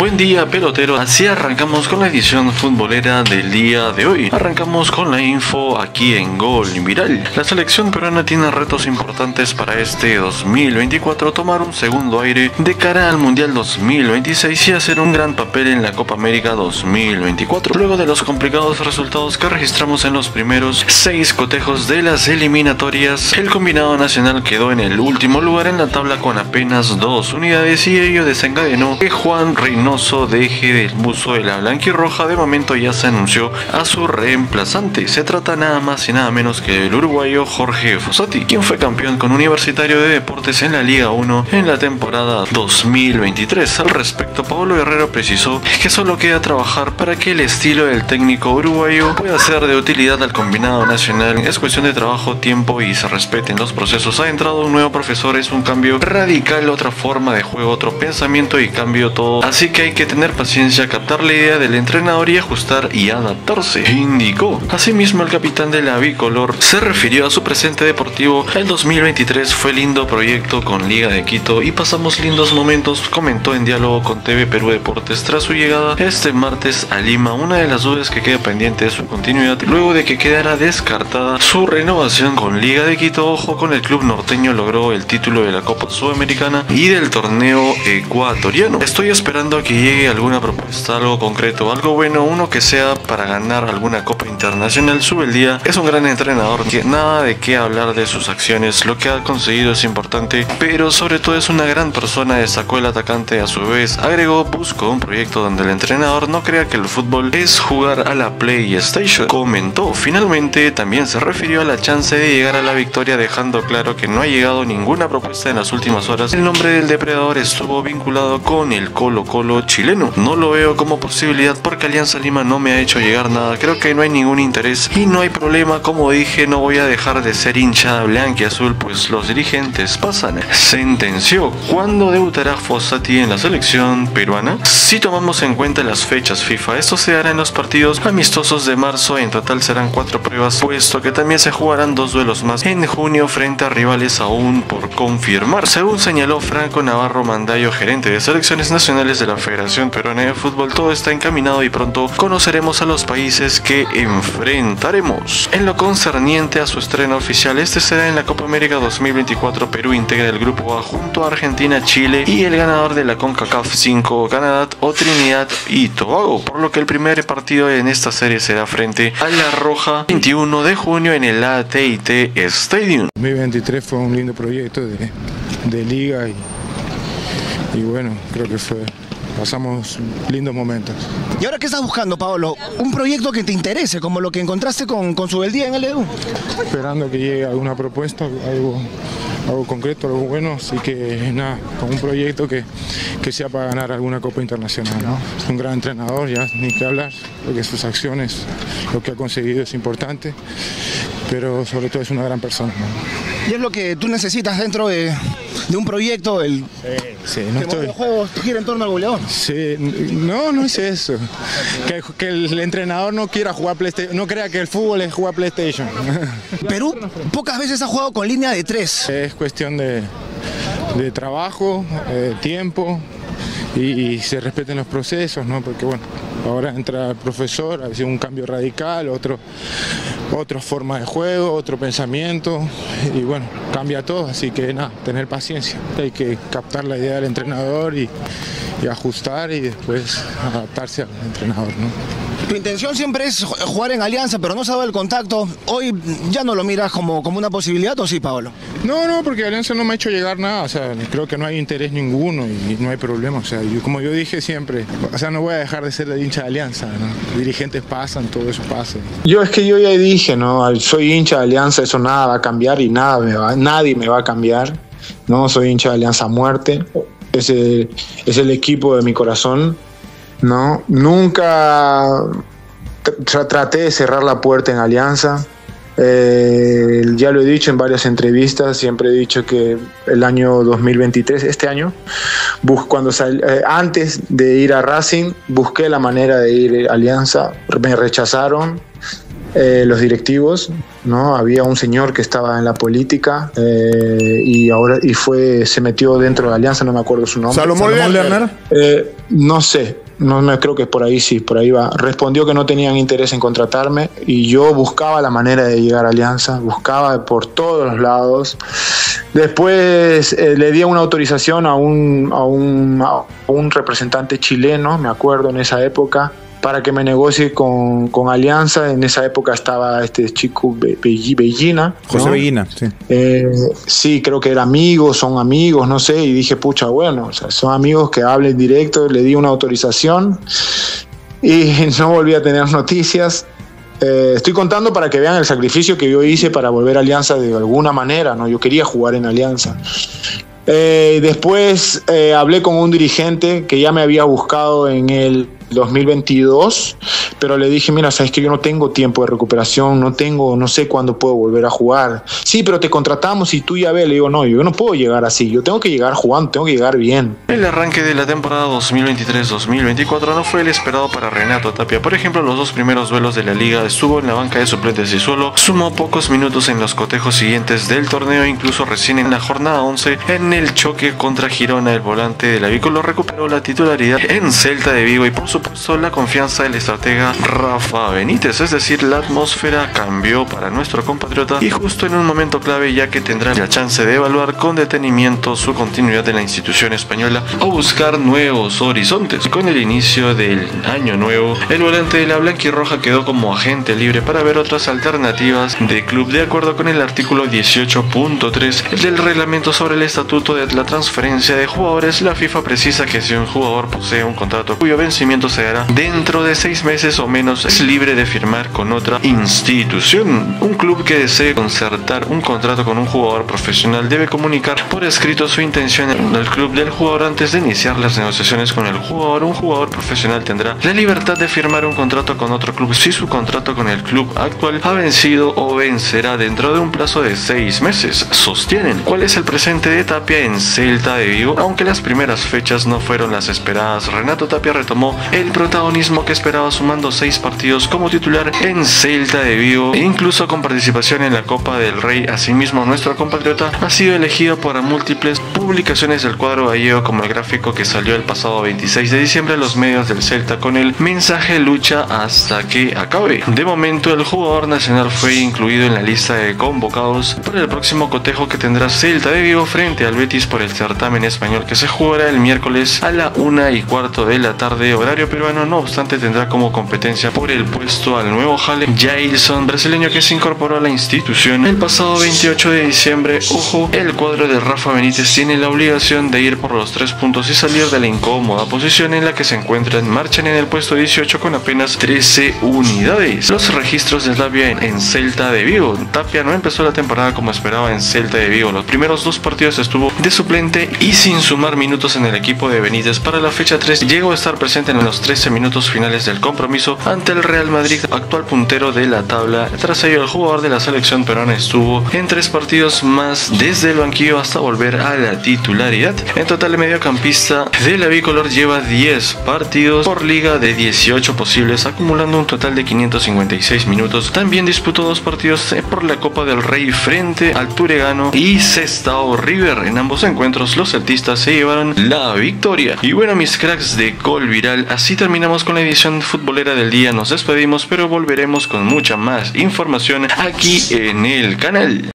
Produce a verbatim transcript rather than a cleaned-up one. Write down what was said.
Buen día, pelotero. Así arrancamos con la edición futbolera del día de hoy. Arrancamos con la info aquí en Gol Viral. La selección peruana tiene retos importantes para este dos mil veinticuatro, tomar un segundo aire de cara al Mundial dos mil veintiséis y hacer un gran papel en la Copa América dos mil veinticuatro. Luego de los complicados resultados que registramos en los primeros seis cotejos de las eliminatorias, el combinado nacional quedó en el último lugar en la tabla con apenas dos unidades y ello desencadenó que Juan Reynoso deje del buzo de la blanquirroja. De momento ya se anunció a su reemplazante. Se trata nada más y nada menos que del uruguayo Jorge Fossati, quien fue campeón con Universitario de Deportes en la Liga uno en la temporada dos mil veintitrés. Al respecto, Pablo Guerrero precisó que solo queda trabajar para que el estilo del técnico uruguayo pueda ser de utilidad al combinado nacional. Es cuestión de trabajo, tiempo y se respeten los procesos. Ha entrado un nuevo profesor, es un cambio radical, otra forma de juego, otro pensamiento y cambio todo. Así que hay que tener paciencia, captar la idea del entrenador y ajustar y adaptarse, indicó. Asimismo, el capitán de la bicolor se refirió a su presente deportivo. El dos mil veintitrés fue lindo proyecto con Liga de Quito y pasamos lindos momentos, comentó en diálogo con T V Perú Deportes tras su llegada este martes a Lima. Una de las dudas que queda pendiente es su continuidad luego de que quedara descartada su renovación con Liga de Quito. Ojo, con el club norteño logró el título de la Copa Sudamericana y del torneo ecuatoriano. Estoy esperando que llegue alguna propuesta, algo concreto, algo bueno, uno que sea para ganar alguna copa internacional. Sube el día, es un gran entrenador, que nada de qué hablar de sus acciones, lo que ha conseguido es importante, pero sobre todo es una gran persona, destacó el atacante. A su vez agregó, busco un proyecto donde el entrenador no crea que el fútbol es jugar a la PlayStation, comentó. Finalmente también se refirió a la chance de llegar a la victoria, dejando claro que no ha llegado ninguna propuesta en las últimas horas. El nombre del depredador estuvo vinculado con el Colo Colo chileno. No lo veo como posibilidad porque Alianza Lima no me ha hecho llegar nada. Creo que no hay ningún interés y no hay problema. Como dije, no voy a dejar de ser hincha blanquiazul, pues los dirigentes pasan, sentenció. ¿Cuándo debutará Fossati en la selección peruana? Si tomamos en cuenta las fechas FIFA, esto se hará en los partidos amistosos de marzo. En total serán cuatro pruebas, puesto que también se jugarán dos duelos más en junio frente a rivales aún por confirmar, según señaló Franco Navarro Mandayo, gerente de selecciones nacionales de la Federación Peruana de Fútbol. Todo está encaminado y pronto conoceremos a los países que enfrentaremos. En lo concerniente a su estreno oficial, este será en la Copa América dos mil veinticuatro. Perú integra el grupo A junto a Argentina, Chile y el ganador de la CONCACAF cinco, Canadá o Trinidad y Tobago, por lo que el primer partido en esta serie será frente a La Roja veintiuno de junio en el A T y T Stadium. dos mil veintitrés fue un lindo proyecto de, de liga y, y bueno, creo que fue pasamos lindos momentos. ¿Y ahora qué estás buscando, Paolo? Un proyecto que te interese, como lo que encontraste con, con Subeldía en el E U. Esperando que llegue alguna propuesta, algo, algo concreto, algo bueno, así que nada, con un proyecto que, que sea para ganar alguna Copa Internacional, ¿no? Es un gran entrenador, ya ni que hablar, porque sus acciones, lo que ha conseguido es importante, pero sobre todo es una gran persona, ¿no? Y es lo que tú necesitas dentro de, de un proyecto, el sí, no que estoy... los juegos gira en torno al goleador. Sí, no, no es eso. Que, que el entrenador no quiera jugar PlayStation, no crea que el fútbol es jugar PlayStation. Perú pocas veces ha jugado con línea de tres. Es cuestión de, de trabajo, de tiempo y, y se respeten los procesos, ¿no? Porque bueno, ahora entra el profesor, ha sido un cambio radical, otro, otra forma de juego, otro pensamiento y bueno, cambia todo, así que nada, tener paciencia. Hay que captar la idea del entrenador y, y ajustar y después adaptarse al entrenador, ¿no? Tu intención siempre es jugar en Alianza, pero no se ha dado el contacto. Hoy ya no lo miras como, como una posibilidad, ¿o sí, Paolo? No, no, porque Alianza no me ha hecho llegar nada, o sea, creo que no hay interés ninguno y no hay problema, o sea, yo, como yo dije siempre, o sea, no voy a dejar de ser de hincha de Alianza, ¿no? Dirigentes pasan, todo eso pasa. Yo es que yo ya dije, ¿no? Soy hincha de Alianza, eso nada va a cambiar y nada me va, nadie me va a cambiar, ¿no? Soy hincha de Alianza a muerte, es el, es el equipo de mi corazón, ¿no? Nunca tra- traté de cerrar la puerta en Alianza. Eh, ya lo he dicho en varias entrevistas, siempre he dicho que el año dos mil veintitrés, este año, bus- cuando sal- eh, antes de ir a Racing, busqué la manera de ir a Alianza, me rechazaron. eh, los directivos, ¿no? Había un señor que estaba en la política eh, y ahora y fue se metió dentro de Alianza, no me acuerdo su nombre. Salomón Lerner. Eh, no sé, no me creo que es por ahí, sí, por ahí va. Respondió que no tenían interés en contratarme y yo buscaba la manera de llegar a Alianza, buscaba por todos los lados. Después eh, le di una autorización a un, a, un, a un representante chileno, me acuerdo en esa época, para que me negocie con, con Alianza. En esa época estaba este chico Be Be Bellina, ¿no? José Bellina, sí. Eh, sí, creo que era amigos, son amigos, no sé, y dije, pucha, bueno, o sea, son amigos que hablen directo, le di una autorización y no volví a tener noticias. Eh, estoy contando para que vean el sacrificio que yo hice para volver a Alianza de alguna manera, ¿no? Yo quería jugar en Alianza. Eh, después eh, hablé con un dirigente que ya me había buscado en el dos mil veintidós, pero le dije, mira, sabes que yo no tengo tiempo de recuperación, no tengo, no sé cuándo puedo volver a jugar. Sí, pero te contratamos y tú ya ves. Le digo, no, yo no puedo llegar así, yo tengo que llegar jugando, tengo que llegar bien. El arranque de la temporada dos mil veintitrés dos mil veinticuatro no fue el esperado para Renato Tapia. Por ejemplo, los dos primeros duelos de la liga estuvo en la banca de suplentes y solo sumó pocos minutos en los cotejos siguientes del torneo. Incluso recién en la jornada once, en el choque contra Girona, el volante de la bicolor recuperó la titularidad en Celta de Vigo y por supuesto la confianza del estratega Rafa Benítez. Es decir, la atmósfera cambió para nuestro compatriota y justo en un momento clave, ya que tendrá la chance de evaluar con detenimiento su continuidad en la institución española o buscar nuevos horizontes. Con el inicio del año nuevo, el volante de la blanquirroja quedó como agente libre para ver otras alternativas de club de acuerdo con el artículo dieciocho punto tres del reglamento sobre el estatuto de la transferencia de jugadores. La FIFA precisa que si un jugador posee un contrato cuyo vencimiento se dará dentro de seis meses o menos, es libre de firmar con otra institución. Un club que desee concertar un contrato con un jugador profesional debe comunicar por escrito su intención al club del jugador antes de iniciar las negociaciones con el jugador. Un jugador profesional tendrá la libertad de firmar un contrato con otro club si su contrato con el club actual ha vencido o vencerá dentro de un plazo de seis meses. Sostienen. ¿Cuál es el presente de Tapia en Celta de Vigo? Aunque las primeras fechas no fueron las esperadas, Renato Tapia retomó el protagonismo que esperaba, sumando seis partidos como titular en Celta de Vigo e incluso con participación en la Copa del Rey. Asimismo, nuestro compatriota ha sido elegido por múltiples publicaciones del cuadro gallego, como el gráfico que salió el pasado veintiséis de diciembre a los medios del Celta con el mensaje lucha hasta que acabe. De momento, el jugador nacional fue incluido en la lista de convocados para el próximo cotejo que tendrá Celta de Vigo frente al Betis por el certamen español, que se jugará el miércoles a la una y cuarto de la tarde, horario peruano. No obstante, tendrá como competencia por el puesto al nuevo Jale Jailson, brasileño que se incorporó a la institución el pasado veintiocho de diciembre. Ojo, el cuadro de Rafa Benítez tiene la obligación de ir por los tres puntos y salir de la incómoda posición en la que se encuentran. Marchan en el puesto dieciocho con apenas trece unidades. Los registros de Tapia en, en Celta de Vigo. Tapia no empezó la temporada como esperaba en Celta de Vigo. Los primeros dos partidos estuvo de suplente y sin sumar minutos en el equipo de Benítez. Para la fecha tres llegó a estar presente en los trece minutos finales del compromiso ante el Real Madrid, actual puntero de la tabla. Tras ello, el jugador de la selección peruana estuvo en tres partidos más desde el banquillo hasta volver a la titularidad. En total, el mediocampista de la bicolor lleva diez partidos por liga de dieciocho posibles, acumulando un total de quinientos cincuenta y seis minutos. También disputó dos partidos por la Copa del Rey frente al Turegano y Sestao River. En ambos encuentros, los celtistas se llevaron la victoria. Y bueno, mis cracks de Gol Viral, así terminamos con la edición futbolera del día. Nos despedimos, pero volveremos con mucha más información aquí en el canal.